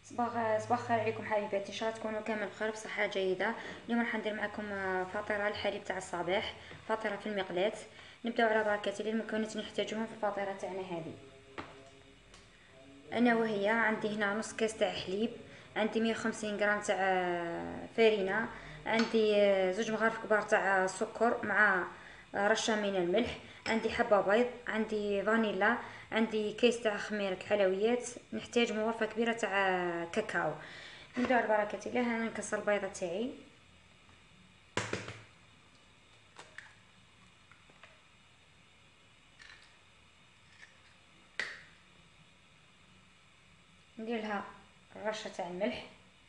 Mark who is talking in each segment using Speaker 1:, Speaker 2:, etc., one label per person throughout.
Speaker 1: صباح الخير عليكم حبيباتي، ان شاء الله تكونوا كامل بخير بصحه جيده. اليوم راح ندير معكم فطيره الحليب تاع الصباح، فطيره في المقلاة. نبداو على بركه الله. المكونات اللي نحتاجوهم في الفطيره تاعنا هذه انا وهي: عندي هنا نص كاس تاع حليب، عندي 150 غرام تاع فرينه، عندي زوج مغارف كبار تاع سكر مع رشه من الملح، عندي حبه بيض، عندي فانيلا، عندي كيس تاع خميره حلويات، نحتاج مغرفه كبيره تاع كاكاو. نبداو على بركه الله. انا نكسر البيضه تاعي، ندير لها رشه تاع الملح،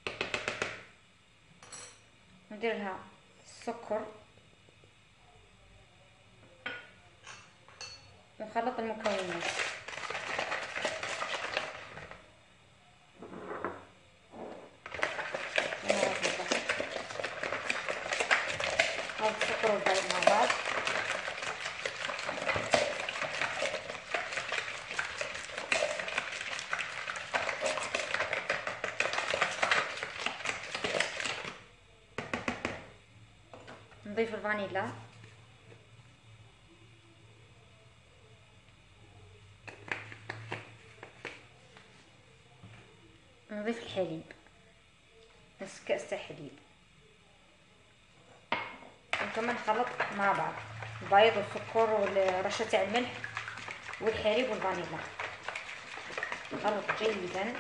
Speaker 1: ندير لها السكر، ونخلط المكونات. نخلط السكر والبيض مع بعض. نضيف الفانيلا، نضيف الحليب، نص كاس تاع حليب، وكمان نخلط مع بعض البيض والسكر ورشه تاع الملح والحليب والفانيلا. نخلط جيدا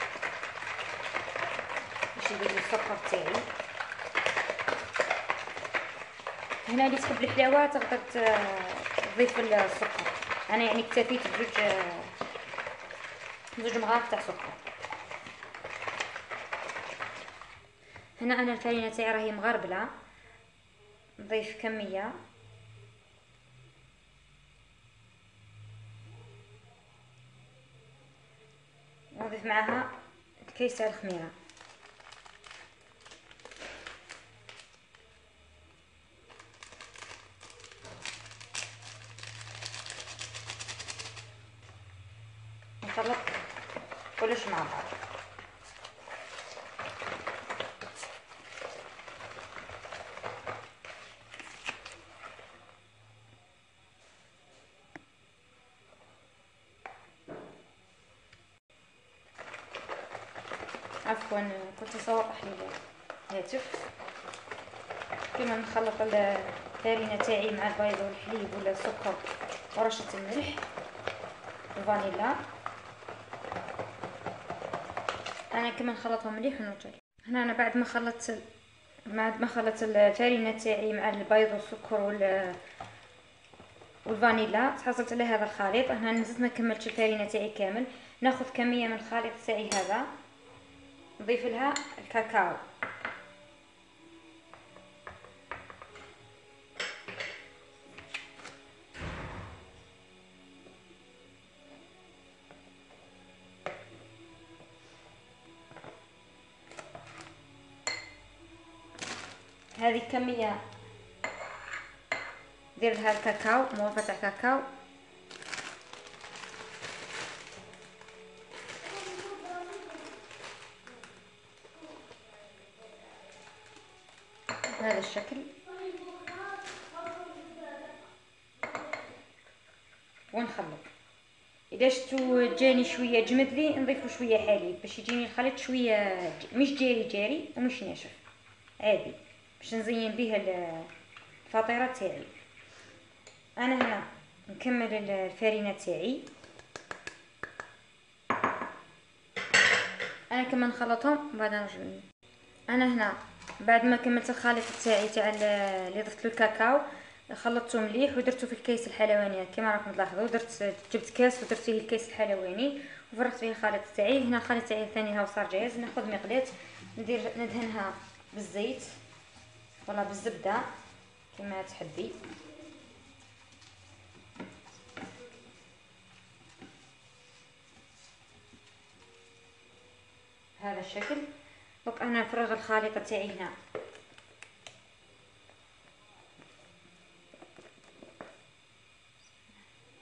Speaker 1: باش يذوب السكر تاعي. هنا اللي تحب الحلاوه تقدر تضيف السكر، انا يعني اكتفيت بزوج مغارف تاع سكر. هنا انا الفرينه تاعي راهي مغربله، نضيف كميه، ونضيف معها الكيس تاع الخميره. نخلط كلش مع بعض. عفوا كنت اصور لي الهاتف. كما نخلط الفرينه تاعي مع البيض والحليب ولا السكر ورشه الملح والفانيلا، انا كما نخلطهم مليح ونرجع. هنا انا بعد ما خلطت الفرينه تاعي مع البيض والسكر والفانيلا، تحصلت على هذا الخليط. هنا نزلت ما كملتش الفرينه تاعي كامل، ناخذ كميه من الخليط تاعي هذا، نضيف لها الكاكاو، هذه كميه ندير لها الكاكاو، مغرفه تاع كاكاو. بهذا الشكل، ونخلط. اذا شفتو جاني شويه جمد لي نضيفو شويه حليب باش يجيني الخليط شويه مش جاري ومش ناشف، عادي باش نزين بيه الفطيره تاعي. انا هنا نكمل الفرينه تاعي، انا كمان نخلطهم بعد نرجع. انا هنا بعد ما كملت الخليط تاعي تاع اللي ضفت له الكاكاو، خلطته مليح ودرته في الكيس الحلواني كما راكم تلاحظوا. جبت كاس ودرت فيه الكيس الحلواني وفرغت فيه الخليط تاعي. هنا الخليط تاعي الثاني هاو صار جاهز. ناخذ مقلاة ندهنها بالزيت ولا بالزبده كما تحبي. بهذا الشكل. دونك انا نفرغ الخليط تاعي هنا،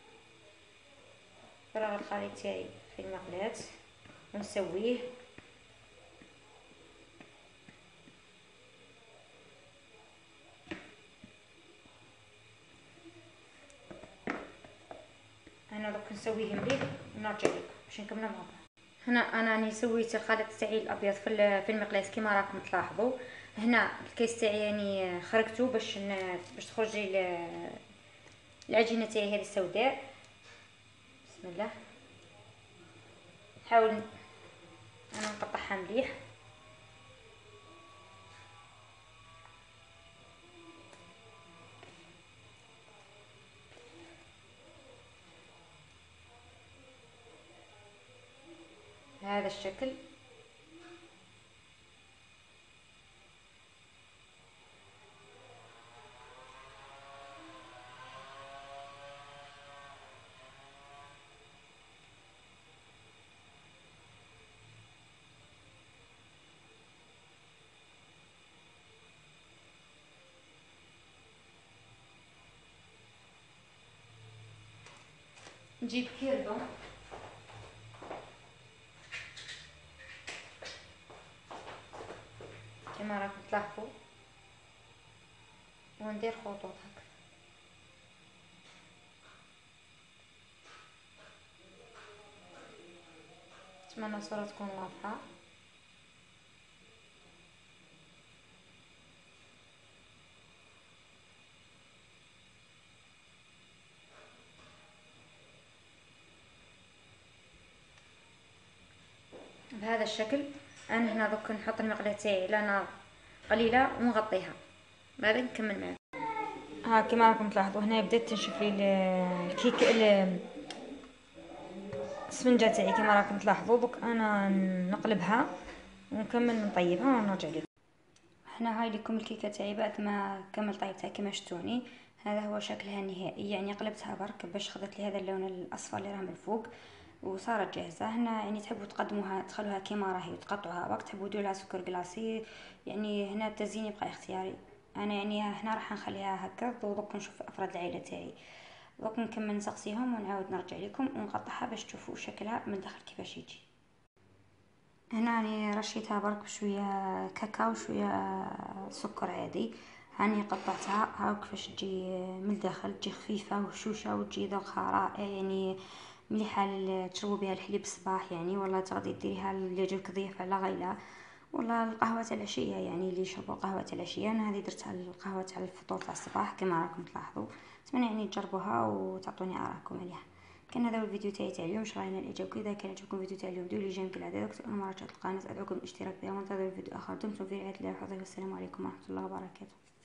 Speaker 1: فرغ الخليط تاعي في المقلاة ونسويه هنا دوك نسويه مليح ونرجع لكم باش نكملوا مع بعض. هنا انا راني سويت الخليط تاعي الابيض في المقلاس كيما راكم تلاحظوا. هنا الكيس تاعي يعني خرجته باش تخرج لي العجينه تاعي هذه السوداء. بسم الله. نحاول انا نقطعها مليح. بهذا الشكل. نجيب كيردون كما راكم تلاحظوا وندير خطوط هكا. نتمنى الصورة تكون واضحة. بهذا الشكل. انا هنا دوك نحط المقله تاعي على نار قليله ونغطيها بعد نكمل معكم. ها كما راكم تلاحظوا هنا بدات تنشف لي الكيك السفنجه تاعي كما راكم تلاحظوا. دوك انا نقلبها ونكمل نطيبها ونرجع لكم. هنا هاي لكم الكيكه تاعي بعد ما كمل طيبتها كما شفتوني. هذا هو شكلها النهائي، يعني قلبتها برك باش خذت لي هذا اللون الاصفر اللي راه من الفوق وصارت جاهزه. هنا يعني تحبوا تقدموها تخلوها كيما راهي وتقطعوها وقت تحبوا ديروا لها سكر جلاسي، يعني هنا التزيين يبقى اختياري. انا يعني هنا راح نخليها هكا. دوك نشوف افراد العائله تاعي دوك نكمل نسقسيهم ونعاود نرجع لكم ونقطعها باش تشوفوا شكلها من الداخل كيفاش يجي. هنا راني رشيتها برك بشويه كاكاو وشويه سكر عادي. هاني قطعتها هاو كيفاش تجي من الداخل، تجي خفيفه وهشوشه وتجي ذوقها رائع، يعني مليحه تشربوا بها الحليب الصباح يعني، ولا تغدي ديريها اللي يجيك ضيف على غيله، ولا القهوه تاع العشيه يعني اللي يشربوا القهوه تاع العشيه. انا هذه درتها القهوه تاع الفطور تاع الصباح كما راكم تلاحظوا. اتمنى يعني تجربوها وتعطوني ارائكم عليها. كان هذا هو الفيديو تاعي اليوم. ان شاء الله ينال اعجابكم. اذا كان عجبكم الفيديو تاع اليوم ديروا لي جيم كالعاده. اكتبوا مراجعه القناه ادعوكم بالاشتراك بها وانتظروا الفيديو اخر. دمتم في رعايه الله وحفظه. والسلام عليكم ورحمه الله وبركاته.